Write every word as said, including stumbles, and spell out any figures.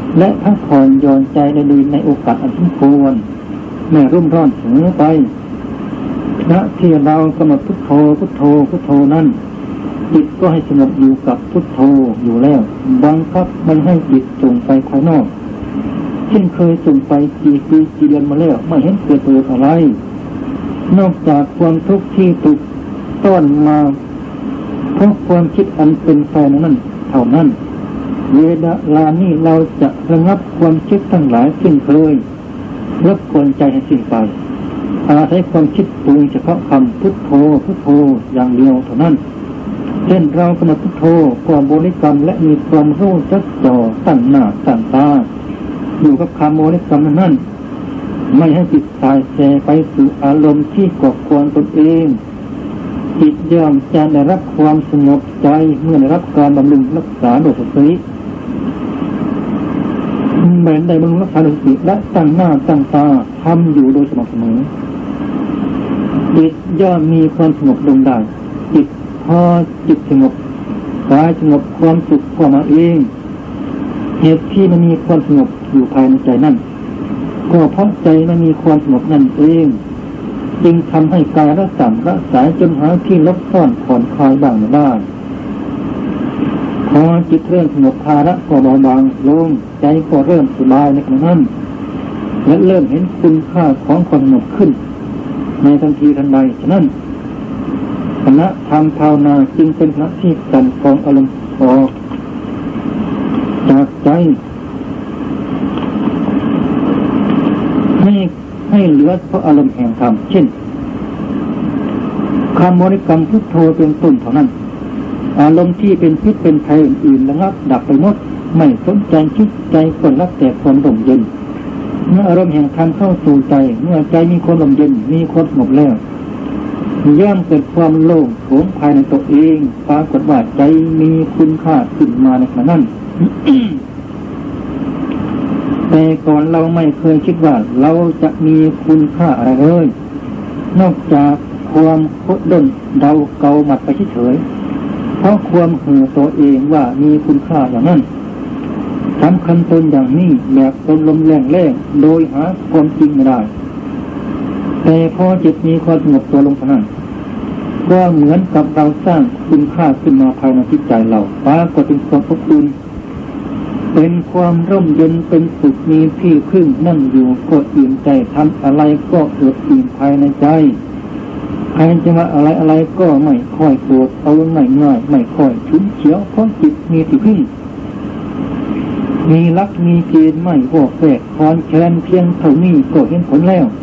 และพักผ่อนหย่อนใจในดีในโอกาสอันสมควรไม่รุ่มร้อนถึงไปขณะที่เรากำหนดพุทโธพุทโธพุทโธนั้นจิตก็ให้สงบอยู่กับพุทโธอยู่แล้วบังคับไม่ให้จิตส่งไปภายนอกเช่นเคยส่งไปกี่ปีกี่เดือนมาแล้วไม่เห็นเกิดประโยชน์อะไรนอกจากความทุกข์ที่ถูกต้อนมาเพราะความคิดอันเป็นแฟนนั้นเท่านั้นเวลานี้เราจะระงับความคิดทั้งหลายซึ่งเคยรบกวนใจให้สิ้นไปอาศัยความคิดปรุงเฉพาะคำพุทโธพุทโธอย่างเดียวเท่านั้นเช่นเรากำหนดพุทโธความบริกรรมและมีความรู้จักจ่อตั้งหน้าตั้งตาอยู่กับคำบริกรรมนั้นไม่ให้จิตสายแสไปสู่อารมณ์ที่ก่อกวนตนเองจิตย่อมจะได้รับความสงบใจเมื่อได้รับการบำรุงรักษาโดยสติเหมือนได้บำรุงรักษาโดยสติและตั้งหน้าตั้งตาทำอยู่โดยสม่ำเสมอจิตย่อมมีความสงบลงได้จิตพอจิตสงบกายสงบความสุขก็มาเองเหตุที่มันมีความสงบอยู่ภายในใจนั่นก็เพราะใจมันมีความสงบนั่นเองจึงทำให้กายละสัมละสายจนหาที่ลบซ่อนผ่อนคลายบ้างไม่ได้พอจิตเริ่มสงบภาระก็เบาบางลงใจก็เริ่มสบายในขณะนั้นและเริ่มเห็นคุณค่าของความสงบขึ้นในทันทีทันใดฉะนั้นคณะทำภาวนาจึงเป็นคณะที่กันกองอารมณ์ออกจากใจให้ให้เหลือเพราะอารมณ์แห่งธรรมเช่นคำบริกรรมพุทโธเป็นต้นเท่านั้นอารมณ์ที่เป็นพิษเป็นภัยอื่นๆระงับดับไปหมดไม่สนใจคิดใจก็รับแต่ความร่มเย็นเมื่ออารมณ์แห่งธรรมเข้าสู่ใจเมื่อใจมีความร่มเย็นมีความสงบแล้วย่อมเกิดความโล่งโปร่งภายในตัวเองปรากฏว่าใจมีคุณค่าขึ้นมาในขณะนั้น แต่ก่อนเราไม่เคยคิดว่าเราจะมีคุณค่าอะไรเลยนอกจากความโคดด้นเดาเกาหมัดไปเฉยๆเพราะความเห่อตัวเองว่ามีคุณค่าอย่างนั้นสำคัญตนอย่างนี้แบบตนลมแรงแรงโดยหาความจริงไม่ได้แต่พอจิตมีความสงบตัวลงเท่านั้นก็เหมือนกับเราสร้างคุณค่าขึ้นมาภายในจิตใจเราปรากฏเป็นความอบอุ่นเป็นความร่มเย็นเป็นสุขมีที่พึ่งนั่งอยู่ก็อิ่มใจทำอะไรก็เกิดอิ่มภายในใจใครจะมาอะไรอะไรก็ไม่ค่อยโกรธเอาง่ายง่ายไม่ค่อยฉุนเฉียวเพราะจิตมีที่พึ่งมีลักมีเกณฑ์ไม่วอกแวกคอนแคลนเพียงเท่านี้ก็เห็นผลแล้ว